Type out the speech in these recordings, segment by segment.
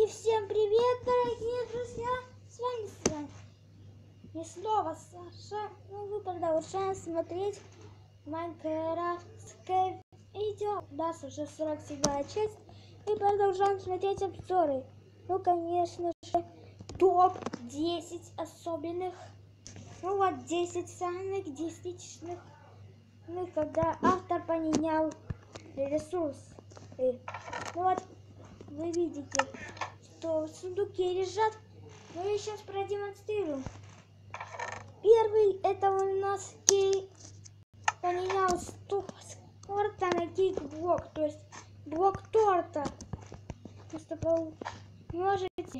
И всем привет, дорогие друзья! С вами и снова Саша. Вы продолжаем смотреть майнкрафтское видео. У нас уже 47-я часть. И продолжаем смотреть обзоры. Ну, конечно же, топ-10 особенных. Ну вот 10 самых действительных. Ну, когда автор поменял ресурс. Ну вот, вы видите, что в сундуке лежат. Но я сейчас продемонстрирую. Первый это у нас кейк. Поменял с торта на кейк-блок. То есть блок торта. Просто можете.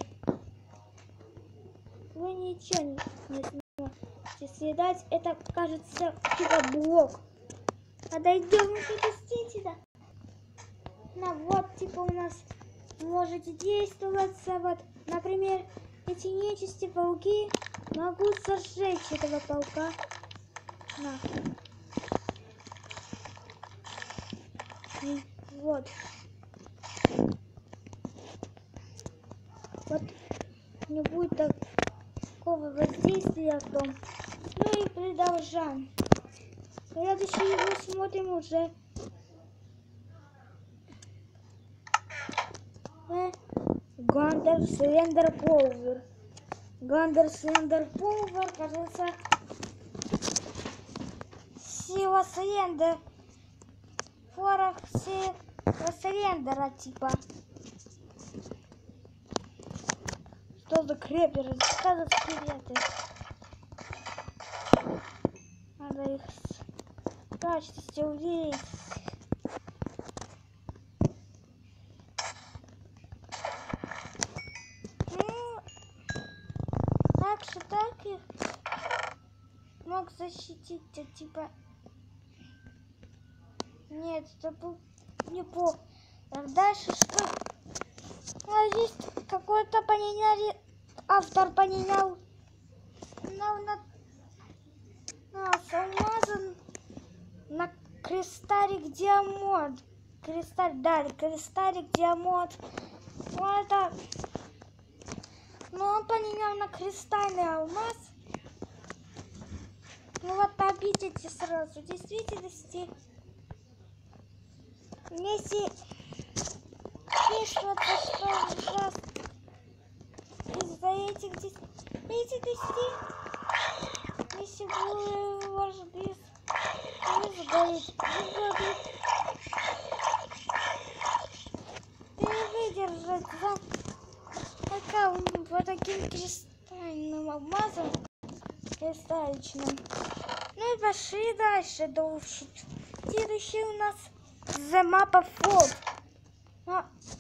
Вы ничего не сможете съедать. Это кажется типа блок. Подойдем уже действительно. Ну вот, типа у нас можете действоваться. Вот, например, эти нечисти пауки. Могу сожечь этого паука. На. И вот. Вот не будет такого воздействия в том. Ну и продолжаем. Следующий его смотрим уже. Гандер Слендер Повер. Гандер Слендер Повер, кажется, сила Слендер. Форах сила Слендера, типа. Что за креперы? Что за скелеты? Надо их в качестве увидеть. Так их мог защитить, типа. Нет, это был не по. Дальше что? А здесь какой-то поменяли. Автор поменял. Алмазом на кристаллик диамант. Кристаллик диамант. Вот это. Но он поменял на кристальный алмаз. Ну вот обидите сразу. В действительности, если что-то, что у вас из-за этих 10, если вы ваш бис сгорит, не выдержать вот таким кристальным алмазом, кристалличным. Ну и пошли дальше душить. Следующий у нас The Map of Fault.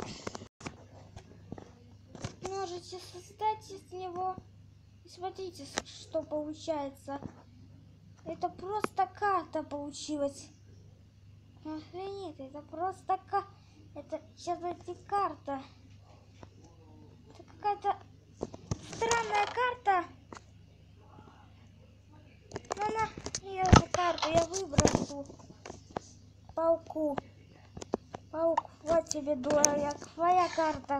Можете создать из него. И смотрите, что получается. Это просто карта получилась. Охренеть, это просто карта. Это сейчас эти карта. Это какая-то странная карта. Ее эту карту я выброшу пауку. Паук, вот тебе дурак, твоя карта.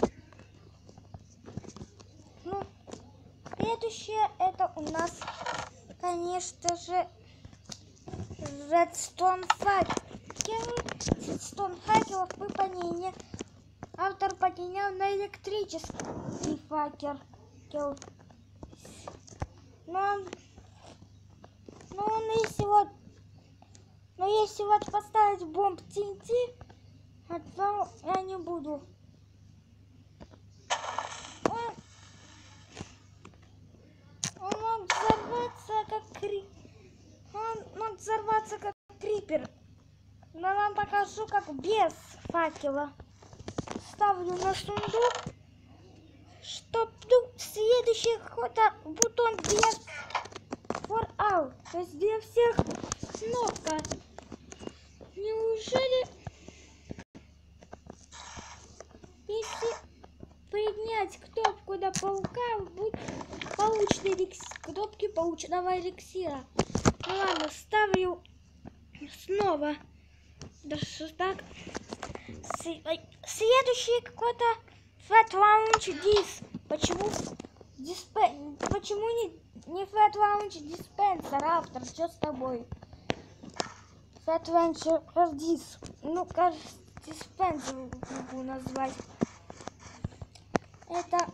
Ну, следующее это у нас, конечно же, Redstone факел. Redstone факелов выполнение. Автор поменял на электрический факел. Но если вот поставить бомб TNT, то я не буду. Он мог взорваться как крипер. Но я вам покажу, как без факела. Ставлю на сундук, чтоб следующий бутон без for all, то есть для всех кнопка. Неужели, если поднять кнопку до паука, будет кнопки полученного эликсира? Ну ладно, ставлю снова. Да что так? Следующий какой-то Fat Launch Dis. Почему не Fat Launch Dispenser, автор? Что с тобой? Fat Launch Dis. Ну, кажется, диспенсер могу назвать. Это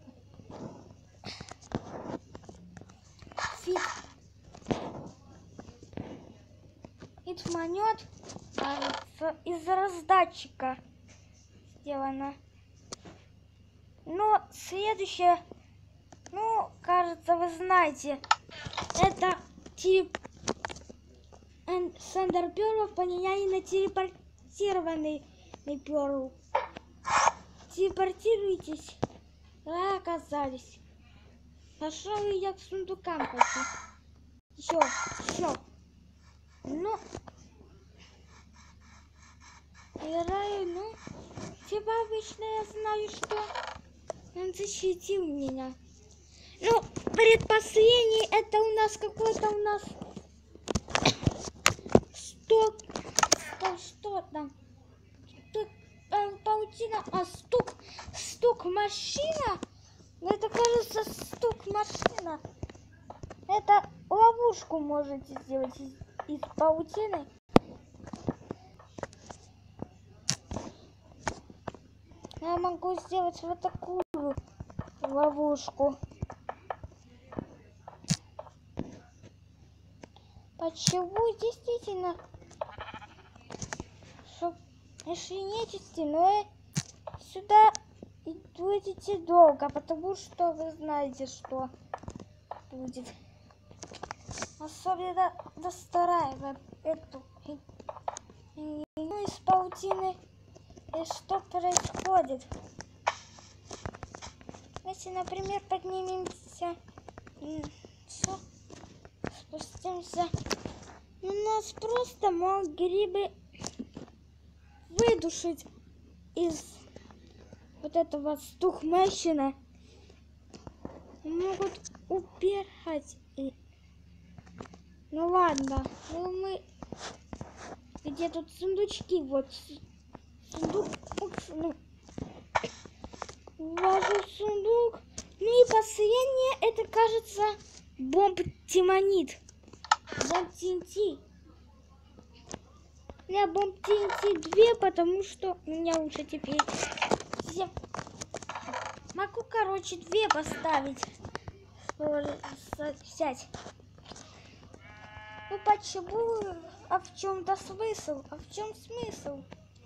фитманет, кажется, из раздатчика сделано. Но следующее, ну, кажется, вы знаете, это Сандер Перлов поменяли на телепортированный Перл. Телепортируйтесь. Да, оказались. Пошел я к сундукам пойти. Еще. Ну, играю, ну, типа обычно я знаю, что он защитил меня. Ну, предпоследний, это у нас какой-то что там? Тут паутина, а стук машина? Это, кажется, стук машина. Это ловушку можете сделать из паутины. Я могу сделать вот такую ловушку. Почему действительно? Если нечисти, но сюда идете долго, потому что вы знаете, что будет. Особенно достраиваем эту из паутины. И что происходит? Если, например, поднимемся, спустимся, у нас просто могли бы выдушить из вот этого стухмещина. Могут упирать. Ну ладно, ну мы... Где тут сундучки? Вот сундук. Ну, ввожу сундук. Ну и последнее, это, кажется, бомб-тимонит. Бомб-TNT. У меня бомб-TNT 2, потому что у меня уже теперь... Могу, короче, 2 поставить. Взять. Ну почему? А в чем-то смысл? А в чем смысл?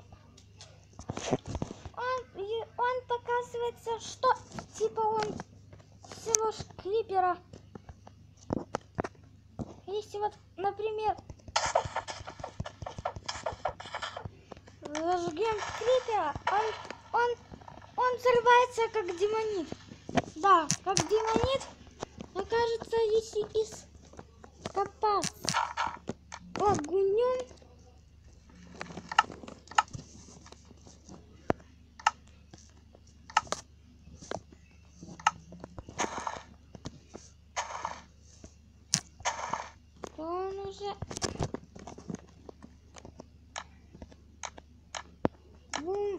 Он показывается, что типа он всего клипера. Если вот, например, зажгем клипера, он взрывается как демонит. Да, как демонит. Но кажется, если ископать огнем, то он уже будет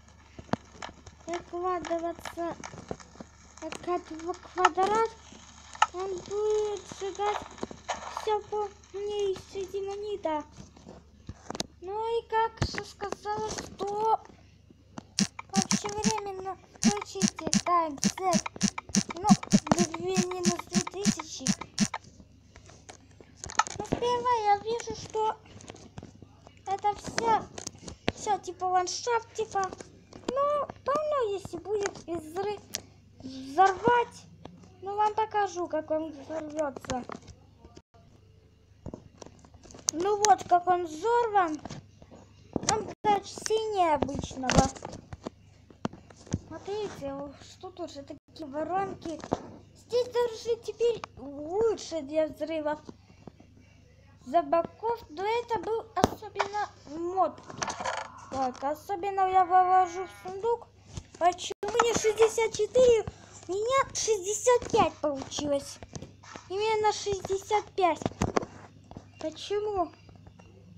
выкладываться в квадрат, он будет сжигать все полнейшее демонита. Ну и как же сказала, что общевременно включите таймсет, ну, минус 2000. Но сперва я вижу, что это все типа ландшафт, типа, ну, полно, если будет взорвать, ну, вам покажу, как он взорвется. Ну вот, как он взорван, он сильнее обычного. Смотрите, что тут же такие воронки. Здесь даже теперь лучше для взрывов. За боков, но это был особенно мод. Так, особенно я вывожу в сундук. Почему не 64? У меня 65 получилось. Именно 65. Почему?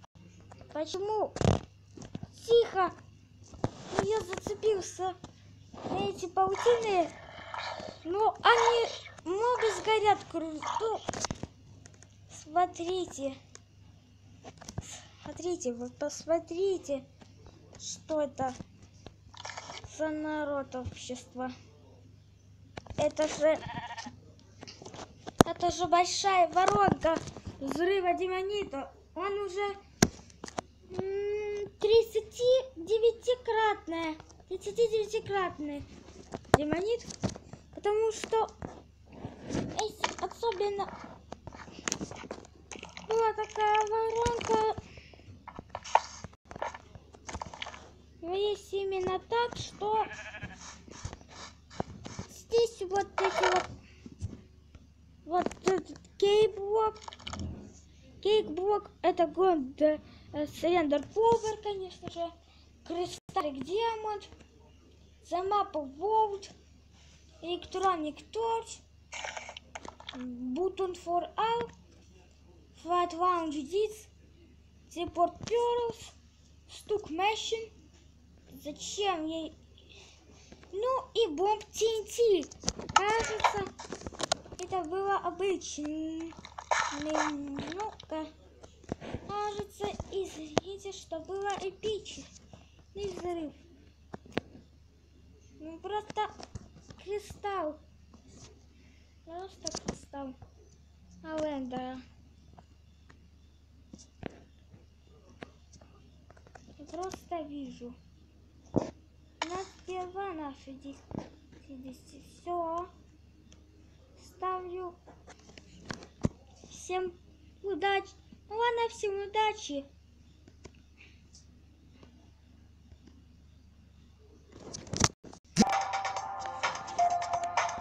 Почему? Тихо. Я зацепился эти паутины, но они много сгорят. Ну, смотрите. Смотрите, вы посмотрите, что это за народ общества. Это же большая воронка взрыва демонита. Он уже 39-кратный демонит, потому что если особенно была такая воронка, но есть именно так, что здесь вот эти вот этот кейк-блок, это Gold Cylinder Power, конечно же, Crystallic Diamond, The Map of Vault, Electronic Torch, Button for All, Flight Lounge Deeds, Teleport Pearls, Stuck Machine, зачем ей? Ну и бомб TNT. Кажется, это было обычным. Ну-ка. Кажется, извините, что было эпичный взрыв. Ну просто кристалл. Просто кристалл Алендера. Просто вижу. У нас сперва наши 10. Все. Ставлю. Всем удачи. Ну ладно, всем удачи.